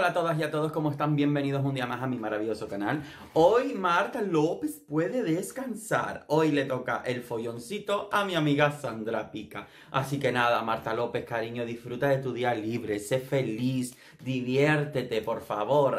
a todas y a todos, ¿cómo están? Bienvenidos un día más a mi maravilloso canal. Hoy Marta López puede descansar. Hoy le toca el folloncito a mi amiga Sandra Pica. Así que nada, Marta López, cariño, disfruta de tu día libre, sé feliz, diviértete, por favor.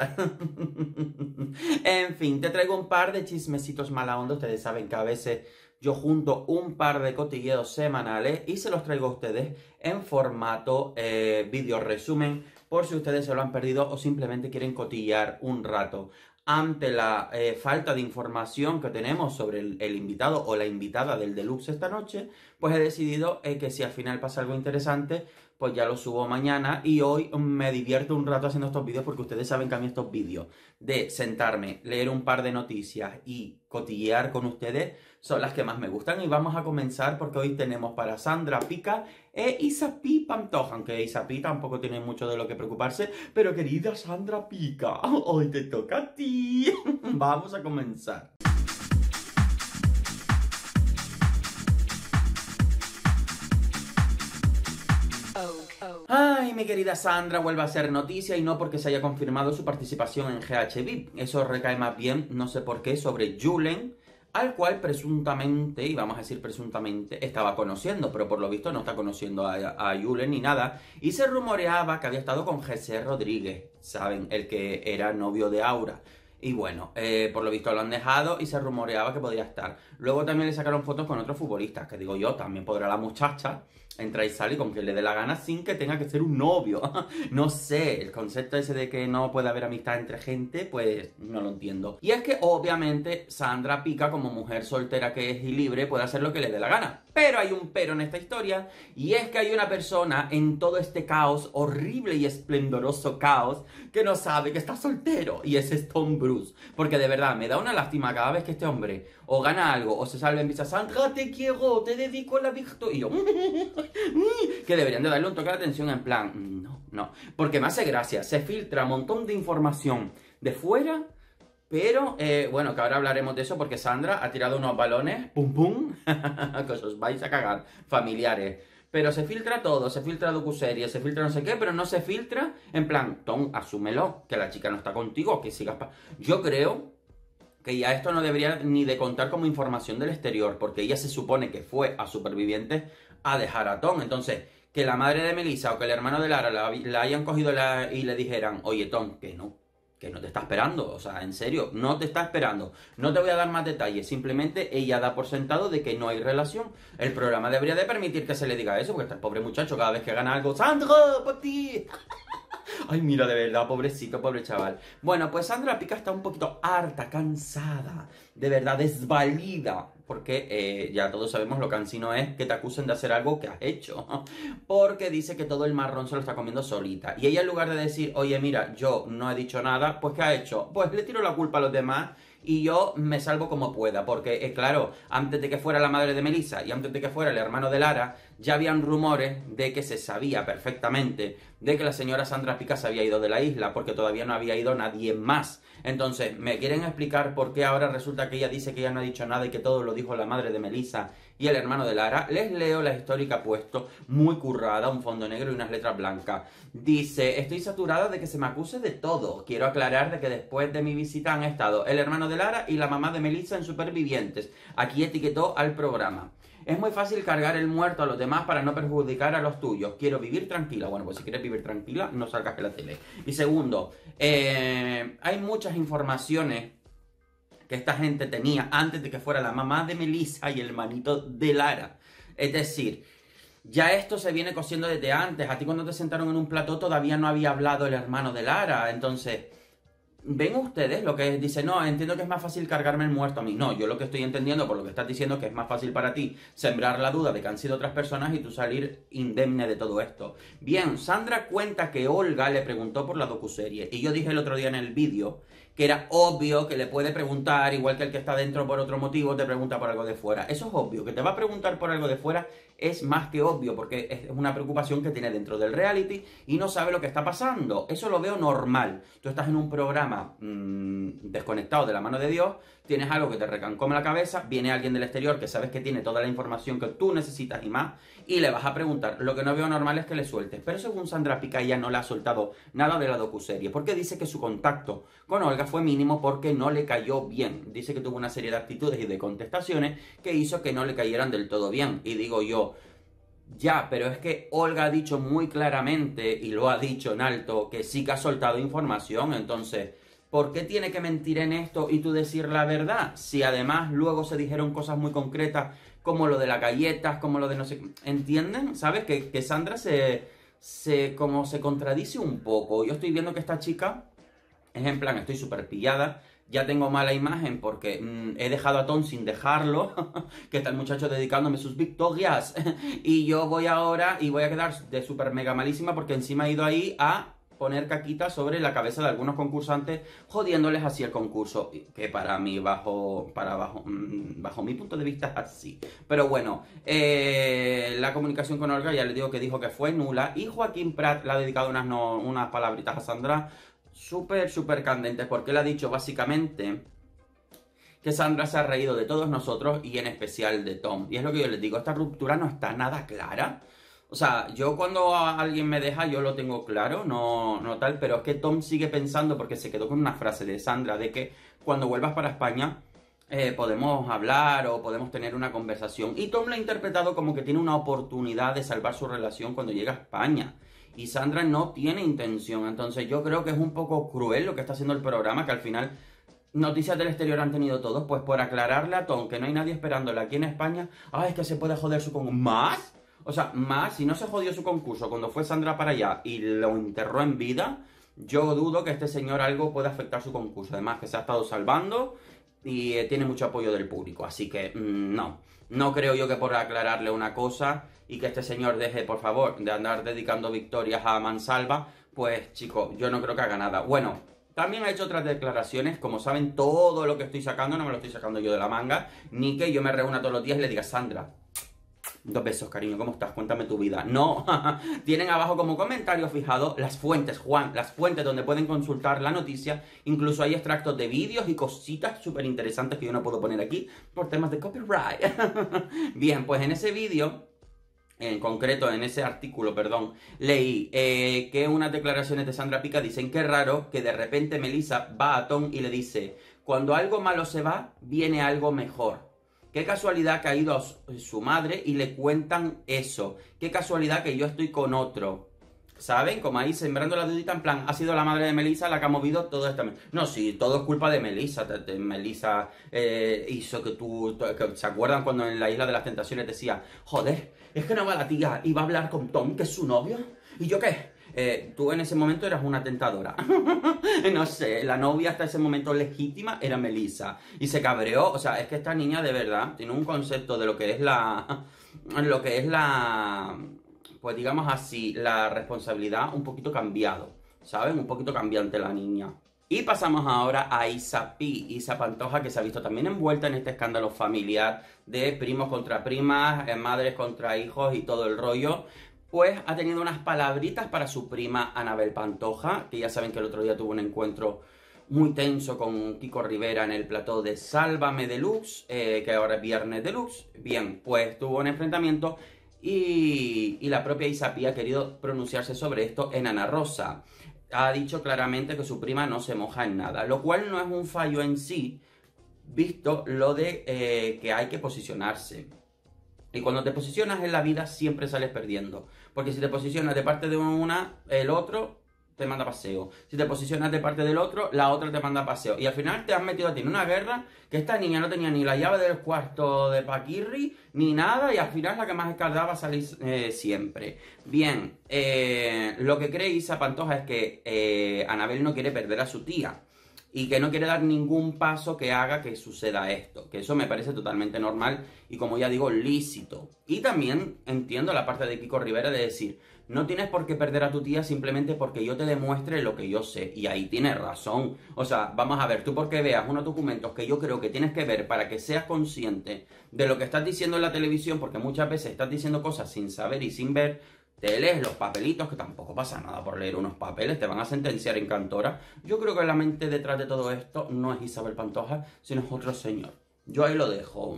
En fin, te traigo un par de chismecitos mala onda. Ustedes saben que a veces yo junto un par de cotilleos semanales y se los traigo a ustedes en formato video resumen, por si ustedes se lo han perdido o simplemente quieren cotillear un rato. Ante la falta de información que tenemos sobre el invitado o la invitada del Deluxe esta noche, pues he decidido que si al final pasa algo interesante, pues ya lo subo mañana. Y hoy me divierto un rato haciendo estos vídeos porque ustedes saben que a mí estos vídeos de sentarme, leer un par de noticias y cotillear con ustedes son las que más me gustan. Y vamos a comenzar porque hoy tenemos para Sandra Pica e Isapi Pantoja, aunque Isapi tampoco tiene mucho de lo que preocuparse, pero querida Sandra Pica, hoy te toca a ti. Vamos a comenzar. Ay, mi querida Sandra vuelve a ser noticia y no porque se haya confirmado su participación en GHB. Eso recae más bien, no sé por qué, sobre Julen, al cual presuntamente, y vamos a decir presuntamente, estaba conociendo, pero por lo visto no está conociendo a Julen ni nada. Y se rumoreaba que había estado con Jesse Rodríguez, ¿saben? El que era novio de Aura. Y bueno, por lo visto lo han dejado y se rumoreaba que podría estar. Luego también le sacaron fotos con otros futbolistas, que digo yo, también podrá la muchacha entrar y salir con quien le dé la gana sin que tenga que ser un novio. No sé, el concepto ese de que no puede haber amistad entre gente, pues no lo entiendo. Y es que obviamente Sandra Pica, como mujer soltera que es y libre, puede hacer lo que le dé la gana. Pero hay un pero en esta historia, y es que hay una persona en todo este caos, horrible y esplendoroso caos, que no sabe que está soltero, y ese es Tom Bruce. Porque de verdad, me da una lástima cada vez que este hombre o gana algo, o se salve en visa, Sandra, te quiero, te dedico la victoria. Y yo, que deberían de darle un toque de atención en plan, no, porque me hace gracia, se filtra un montón de información de fuera. Pero, bueno, que ahora hablaremos de eso porque Sandra ha tirado unos balones, pum pum, que os vais a cagar, familiares. Pero se filtra todo, se filtra docuserie, se filtra no sé qué, pero no se filtra en plan, Tom, asúmelo, que la chica no está contigo, que sigas Yo creo que ya esto no debería ni de contar como información del exterior, porque ella se supone que fue a Supervivientes a dejar a Tom. Entonces, que la madre de Melissa o que el hermano de Lara la hayan cogido y le dijeran, oye Tom, que no te está esperando, o sea, en serio, no te está esperando. No te voy a dar más detalles, simplemente ella da por sentado de que no hay relación. El programa debería de permitir que se le diga eso, porque este pobre muchacho cada vez que gana algo, ¡Sandra, por ti! Ay, mira, de verdad, pobrecito, pobre chaval. Bueno, pues Sandra Pica está un poquito harta, cansada, de verdad, desvalida. Porque ya todos sabemos lo cansino es que te acusen de hacer algo que has hecho. Porque dice que todo el marrón se lo está comiendo solita. Y ella en lugar de decir, oye, mira, yo no he dicho nada, pues ¿qué ha hecho? Pues le tiro la culpa a los demás y yo me salvo como pueda. Porque, claro, antes de que fuera la madre de Melissa y antes de que fuera el hermano de Lara, ya habían rumores de que se sabía perfectamente de que la señora Sandra Pica se había ido de la isla, porque todavía no había ido nadie más. Entonces, ¿me quieren explicar por qué ahora resulta que ella dice que ella no ha dicho nada y que todo lo dijo la madre de Melissa y el hermano de Lara? Les leo la historia que ha puesto, muy currada, un fondo negro y unas letras blancas. Dice, estoy saturada de que se me acuse de todo. Quiero aclarar de que después de mi visita han estado el hermano de Lara y la mamá de Melissa en Supervivientes. Aquí etiquetó al programa. Es muy fácil cargar el muerto a los demás para no perjudicar a los tuyos. Quiero vivir tranquila. Bueno, pues si quieres vivir tranquila, no salgas de la tele. Y segundo, hay muchas informaciones que esta gente tenía antes de que fuera la mamá de Melissa y el hermanito de Lara. Es decir, ya esto se viene cosiendo desde antes. A ti cuando te sentaron en un plató todavía no había hablado el hermano de Lara. Entonces, ¿ven ustedes lo que dice? No, entiendo que es más fácil cargarme el muerto a mí. No, yo lo que estoy entendiendo por lo que estás diciendo es que es más fácil para ti sembrar la duda de que han sido otras personas y tú salir indemne de todo esto. Bien, Sandra cuenta que Olga le preguntó por la docuserie. Y yo dije el otro día en el vídeo que era obvio que le puede preguntar, igual que el que está dentro por otro motivo, te pregunta por algo de fuera. Eso es obvio, que te va a preguntar por algo de fuera es más que obvio, porque es una preocupación que tiene dentro del reality y no sabe lo que está pasando. Eso lo veo normal. Tú estás en un programa desconectado de la mano de Dios, tienes algo que te recancoma la cabeza, viene alguien del exterior que sabes que tiene toda la información que tú necesitas y más, y le vas a preguntar. Lo que no veo normal es que le sueltes. Pero según Sandra Pica, ella no le ha soltado nada de la docuserie, porque dice que su contacto con Olga fue mínimo porque no le cayó bien. Dice que tuvo una serie de actitudes y de contestaciones que hizo que no le cayeran del todo bien. Y digo yo, ya, pero es que Olga ha dicho muy claramente, y lo ha dicho en alto, que sí que ha soltado información. Entonces, ¿por qué tiene que mentir en esto y tú decir la verdad? Si además luego se dijeron cosas muy concretas, como lo de las galletas, como lo de no sé... ¿Entienden? ¿Sabes? Que Sandra como se contradice un poco. Yo estoy viendo que esta chica es en plan, estoy súper pillada, ya tengo mala imagen porque he dejado a Tom sin dejarlo, que está el muchacho dedicándome sus victorias, y yo voy ahora y voy a quedar de súper mega malísima porque encima he ido ahí a poner caquita sobre la cabeza de algunos concursantes, jodiéndoles así el concurso, que para mí, bajo mi punto de vista, es así. Pero bueno, la comunicación con Olga, ya le digo que dijo que fue nula, y Joaquín Prat le ha dedicado unas palabritas a Sandra súper candentes, porque él ha dicho básicamente que Sandra se ha reído de todos nosotros y en especial de Tom. Y es lo que yo les digo, esta ruptura no está nada clara. O sea, yo cuando alguien me deja, yo lo tengo claro, no tal, pero es que Tom sigue pensando, porque se quedó con una frase de Sandra, de que cuando vuelvas para España podemos hablar o podemos tener una conversación. Y Tom lo ha interpretado como que tiene una oportunidad de salvar su relación cuando llega a España. Y Sandra no tiene intención. Entonces yo creo que es un poco cruel lo que está haciendo el programa, que al final noticias del exterior han tenido todos, pues por aclararle a Tom que no hay nadie esperándola aquí en España. Ah, es que se puede joder su concurso. ¿Más? O sea, más, si no se jodió su concurso cuando fue Sandra para allá y lo enterró en vida, yo dudo que este señor algo pueda afectar su concurso. Además que se ha estado salvando y tiene mucho apoyo del público. Así que no creo yo que por aclararle una cosa y que este señor deje, por favor, de andar dedicando victorias a mansalva, pues chicos, yo no creo que haga nada. Bueno, también ha hecho otras declaraciones. Como saben, todo lo que estoy sacando no me lo estoy sacando yo de la manga, ni que yo me reúna todos los días y le diga: Sandra, 2 besos, cariño, ¿cómo estás? Cuéntame tu vida. No, tienen abajo como comentario fijado las fuentes, Juan, las fuentes donde pueden consultar la noticia. Incluso hay extractos de vídeos y cositas súper interesantes que yo no puedo poner aquí por temas de copyright. Bien, pues en ese vídeo, en concreto en ese artículo, perdón, leí que unas declaraciones de Sandra Pica dicen que es raro que de repente Melissa va a Tom y le dice: cuando algo malo se va, viene algo mejor. Qué casualidad que ha ido a su madre y le cuentan eso. Qué casualidad que yo estoy con otro. ¿Saben? Como ahí sembrando la dudita, en plan, ha sido la madre de Melissa la que ha movido todo esto. No, sí, todo es culpa de Melissa. Melissa hizo que ¿se acuerdan cuando en la Isla de las Tentaciones decía: joder, es que no va la tía y va a hablar con Tom, que es su novio? ¿Y yo qué? Tú en ese momento eras una tentadora. No sé, la novia hasta ese momento legítima era Melissa. Y se cabreó. O sea, es que esta niña de verdad tiene un concepto de lo que es pues digamos así, la responsabilidad un poquito cambiado. ¿Saben? Un poquito cambiante la niña. Y pasamos ahora a Isa Pantoja, que se ha visto también envuelta en este escándalo familiar de primos contra primas, madres contra hijos y todo el rollo. Pues ha tenido unas palabritas para su prima Anabel Pantoja, que ya saben que el otro día tuvo un encuentro muy tenso con Kiko Rivera en el plató de Sálvame Deluxe, que ahora es Viernes Deluxe. Bien, pues tuvo un enfrentamiento y la propia Isapi ha querido pronunciarse sobre esto en Ana Rosa. Ha dicho claramente que su prima no se moja en nada, lo cual no es un fallo en sí, visto lo de que hay que posicionarse. Y cuando te posicionas en la vida siempre sales perdiendo. Porque si te posicionas de parte de una, el otro te manda paseo. Si te posicionas de parte del otro, la otra te manda paseo. Y al final te has metido a ti en una guerra que esta niña no tenía ni la llave del cuarto de Paquirri, ni nada, y al final la que más escaldaba salir siempre. Bien, lo que cree Isa Pantoja es que Anabel no quiere perder a su tía. y que no quiere dar ningún paso que haga que suceda esto, que eso me parece totalmente normal y, como ya digo, lícito. Y también entiendo la parte de Kiko Rivera de decir, no tienes por qué perder a tu tía simplemente porque yo te demuestre lo que yo sé, y ahí tienes razón. O sea, vamos a ver, tú porque veas unos documentos que yo creo que tienes que ver para que seas consciente de lo que estás diciendo en la televisión, porque muchas veces estás diciendo cosas sin saber y sin ver. Te lees los papelitos, que tampoco pasa nada por leer unos papeles, te van a sentenciar en Cantora. Yo creo que la mente detrás de todo esto no es Isabel Pantoja, sino es otro señor. Yo ahí lo dejo.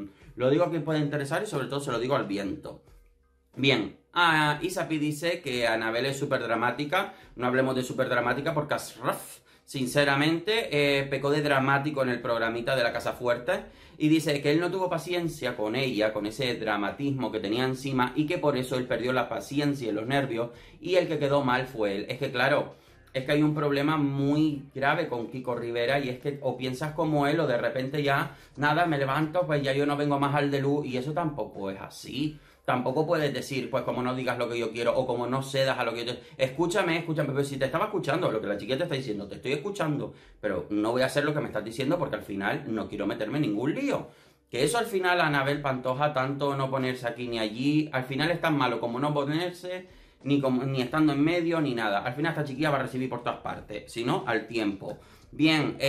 Lo digo a quien pueda interesar y sobre todo se lo digo al viento. Bien, Isapi dice que Anabel es súper dramática. No hablemos de súper dramática porque Asraf, sinceramente, pecó de dramático en el programita de la Casa Fuerte. Y dice que él no tuvo paciencia con ella, con ese dramatismo que tenía encima, y que por eso él perdió la paciencia y los nervios, y el que quedó mal fue él. Es que claro, es que hay un problema muy grave con Kiko Rivera, y es que o piensas como él o de repente ya, nada, me levanto, pues ya yo no vengo más al de luz, y eso tampoco es así. Tampoco puedes decir, pues como no digas lo que yo quiero o como no cedas a lo que yo te... Escúchame, pero si te estaba escuchando lo que la chiquita te está diciendo, te estoy escuchando, pero no voy a hacer lo que me estás diciendo porque al final no quiero meterme en ningún lío. Que eso al final, Anabel Pantoja, tanto no ponerse aquí ni allí, al final es tan malo como no ponerse, ni estando en medio, ni nada. Al final esta chiquilla va a recibir por todas partes, si no, al tiempo. Bien,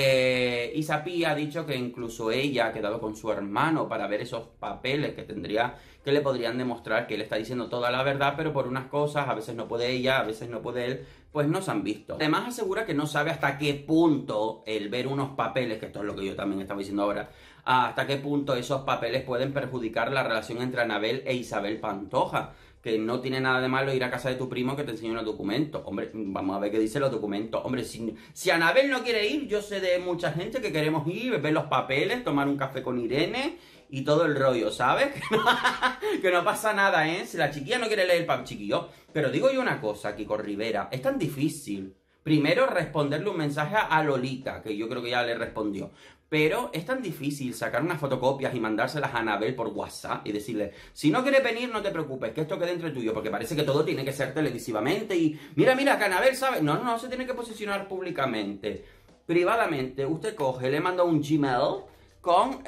Isapi ha dicho que incluso ella ha quedado con su hermano para ver esos papeles que le podrían demostrar que él está diciendo toda la verdad, pero por unas cosas, a veces no puede ella, a veces no puede él, pues no se han visto. Además asegura que no sabe hasta qué punto el ver unos papeles, que esto es lo que yo también estaba diciendo ahora, hasta qué punto esos papeles pueden perjudicar la relación entre Anabel e Isabel Pantoja. Que no tiene nada de malo ir a casa de tu primo que te enseñe unos documentos. Hombre, vamos a ver qué dicen los documentos. Hombre, si Anabel no quiere ir, yo sé de mucha gente que queremos ir, ver los papeles, tomar un café con Irene y todo el rollo, ¿sabes? Que no pasa nada, ¿eh? Si la chiquilla no quiere leer el papel, chiquillo. Pero digo yo una cosa, Kiko Rivera, es tan difícil. Primero, responderle un mensaje a Lolita, que yo creo que ya le respondió. Pero es tan difícil sacar unas fotocopias y mandárselas a Anabel por WhatsApp y decirle, si no quieres venir, no te preocupes, que esto quede entre tuyo, porque parece que todo tiene que ser televisivamente y mira, que Anabel sabe. No se tiene que posicionar públicamente. Privadamente, usted coge, le manda un Gmail con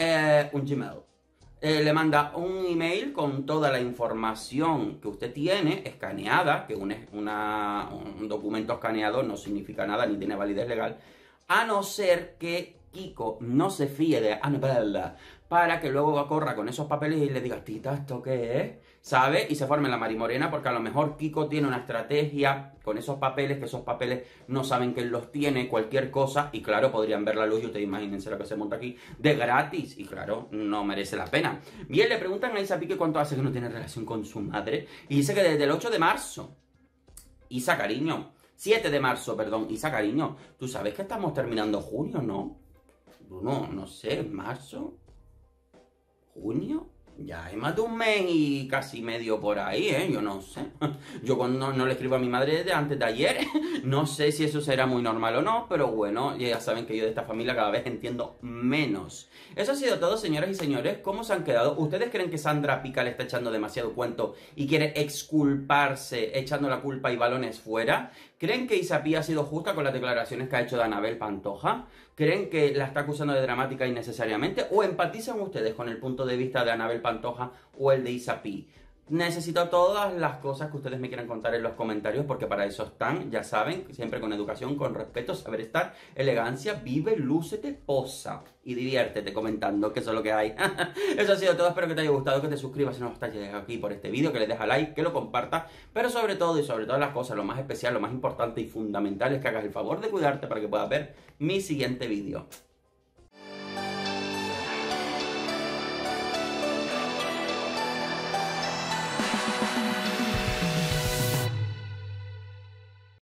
le manda un email con toda la información que usted tiene escaneada, que un documento escaneado no significa nada ni tiene validez legal, a no ser que Kiko no se fíe de Anabel para que luego corra con esos papeles y le diga, tita, ¿esto qué es? ¿Sabe? Y se forme la marimorena, porque a lo mejor Kiko tiene una estrategia con esos papeles, que esos papeles no saben que él los tiene, cualquier cosa, y claro, podrían ver la luz y ustedes imagínense lo que se monta aquí, de gratis, y claro, no merece la pena. Bien, le preguntan a Isapi que cuánto hace que no tiene relación con su madre, y dice que desde el 8 de marzo. Isa, cariño, 7 de marzo, perdón, Isa, cariño, tú sabes que estamos terminando junio, ¿no? No sé, marzo, junio, ya hay más de un mes y casi medio por ahí, yo no sé. Yo cuando no le escribo a mi madre desde antes de ayer, no sé si eso será muy normal o no, pero bueno, ya saben que yo de esta familia cada vez entiendo menos. Eso ha sido todo, señoras y señores. ¿Cómo se han quedado? ¿Ustedes creen que Sandra Pica le está echando demasiado cuento y quiere exculparse, echando la culpa y balones fuera? ¿Creen que Isapi ha sido justa con las declaraciones que ha hecho de Anabel Pantoja? ¿Creen que la está acusando de dramática innecesariamente? ¿O empatizan ustedes con el punto de vista de Anabel Pantoja o el de Isapi? Necesito todas las cosas que ustedes me quieran contar en los comentarios, porque para eso están, ya saben, siempre con educación, con respeto, saber estar, elegancia, vive, lúcete, posa y diviértete comentando, que eso es lo que hay. Eso ha sido todo, espero que te haya gustado, que te suscribas si no estás llegando aquí por este vídeo, que le dejes like, que lo compartas, pero sobre todo y sobre todas las cosas, lo más especial, lo más importante y fundamental es que hagas el favor de cuidarte para que puedas ver mi siguiente vídeo.